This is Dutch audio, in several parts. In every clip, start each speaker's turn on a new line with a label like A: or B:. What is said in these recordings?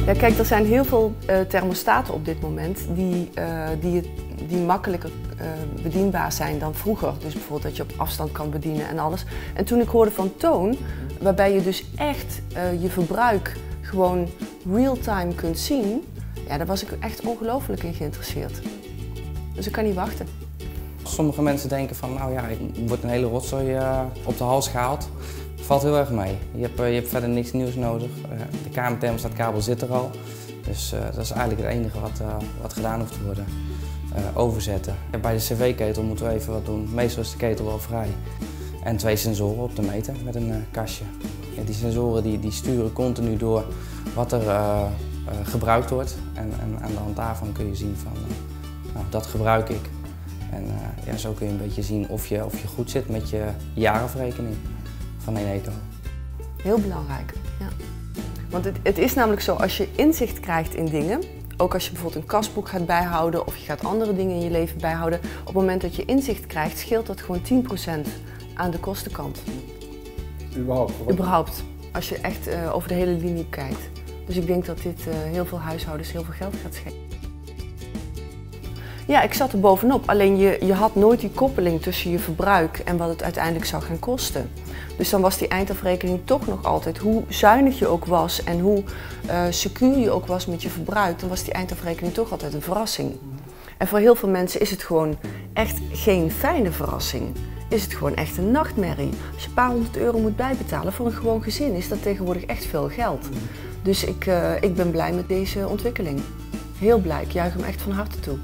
A: Ja, kijk, er zijn heel veel thermostaten op dit moment die makkelijker bedienbaar zijn dan vroeger. Dus bijvoorbeeld dat je op afstand kan bedienen en alles. En toen ik hoorde van Toon, waarbij je dus echt je verbruik gewoon real-time kunt zien, ja, daar was ik echt ongelooflijk in geïnteresseerd. Dus ik kan niet wachten.
B: Sommige mensen denken van, nou ja, ik word een hele rotzooi op de hals gehaald. Valt heel erg mee. Je hebt verder niks nieuws nodig. De kamerthermostaatkabel zit er al. Dus dat is eigenlijk het enige wat gedaan hoeft te worden. Overzetten. Bij de cv-ketel moeten we even wat doen. Meestal is de ketel wel vrij. En 2 sensoren op de meter met een kastje. Ja, die sensoren die sturen continu door wat er gebruikt wordt. En aan de hand daarvan kun je zien van, nou, dat gebruik ik. En ja, zo kun je een beetje zien of je goed zit met je jaarafrekening van Eneco.
A: Heel belangrijk, ja. Want het is namelijk zo, als je inzicht krijgt in dingen, ook als je bijvoorbeeld een kasboek gaat bijhouden of je gaat andere dingen in je leven bijhouden, op het moment dat je inzicht krijgt, scheelt dat gewoon 10% aan de kostenkant. Überhaupt. Als je echt over de hele linie kijkt. Dus ik denk dat dit heel veel huishoudens heel veel geld gaat schelen. Ja, ik zat er bovenop, alleen je had nooit die koppeling tussen je verbruik en wat het uiteindelijk zou gaan kosten. Dus dan was die eindafrekening toch nog altijd, hoe zuinig je ook was en hoe secuur je ook was met je verbruik, dan was die eindafrekening toch altijd een verrassing. En voor heel veel mensen is het gewoon echt geen fijne verrassing. Is het gewoon echt een nachtmerrie. Als je een paar €100 moet bijbetalen voor een gewoon gezin, is dat tegenwoordig echt veel geld. Dus ik ben blij met deze ontwikkeling. Heel blij, ik juich hem echt van harte toe.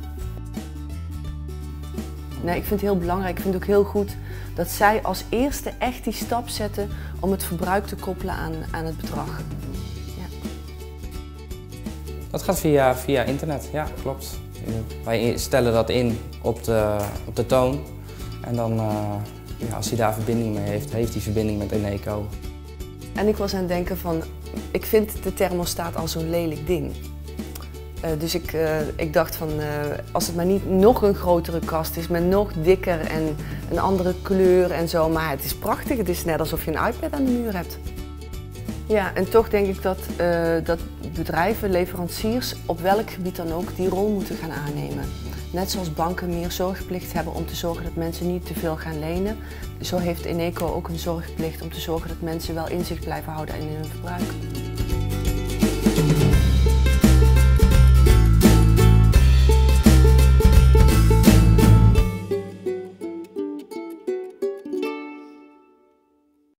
A: Nee, ik vind het heel belangrijk. Ik vind het ook heel goed dat zij als eerste echt die stap zetten om het verbruik te koppelen aan het bedrag. Ja.
B: Dat gaat via internet, ja, klopt. Wij stellen dat in op de Toon. En dan, ja, als hij daar verbinding mee heeft, heeft hij verbinding met Eneco.
A: En ik was aan het denken van, ik vind de thermostaat al zo'n lelijk ding. Dus ik dacht van, als het maar niet nog een grotere kast is met nog dikker en een andere kleur en zo. Maar het is prachtig, het is net alsof je een iPad aan de muur hebt. Ja, en toch denk ik dat bedrijven, leveranciers, op welk gebied dan ook, die rol moeten gaan aannemen. Net zoals banken meer zorgplicht hebben om te zorgen dat mensen niet te veel gaan lenen. Zo heeft Eneco ook een zorgplicht om te zorgen dat mensen wel inzicht blijven houden in hun verbruik.